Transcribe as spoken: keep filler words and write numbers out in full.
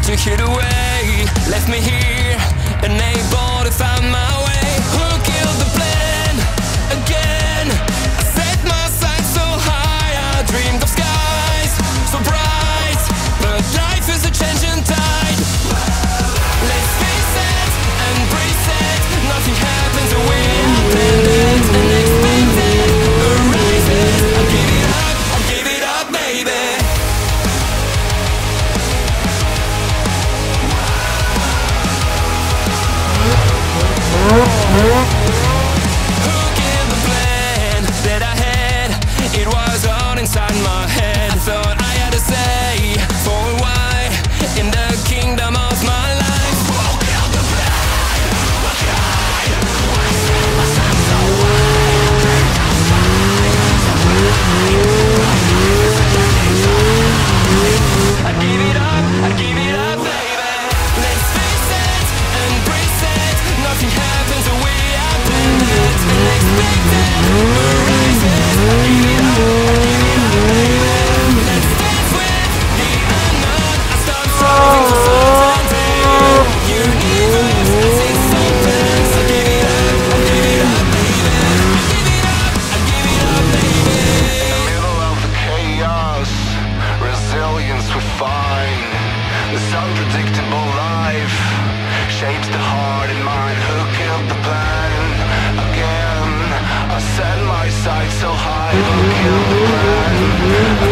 took it away, left me here, unable to find my way. Who killed the plan again? I set my sights so high, I dreamed of skies so bright, but life is a changing tide. Let's face it, embrace it, nothing happens the way I planned it. Unexpected arises, I give it up, I give it up, baby. Who killed the plan that I had? It was all inside my head. Thought I had a say for a while in the kingdom of my life. Who killed the plan? What kind? Why set myself so wild? I give it up, I give it up, baby. Let's face it, embrace it, nothing happens the way I planned it. Unexpected arises, I give it up, I give it up, baby. Let's dance with the unknown, I stop striving for certainty. Universe as it opens, I give it up, I give it up, baby. I give it up, I give it up, baby. In the middle of the chaos, resilience we find. This unpredictable life shapes the heart and mind. Who killed the plan again? I set my sights so high. Who killed the plan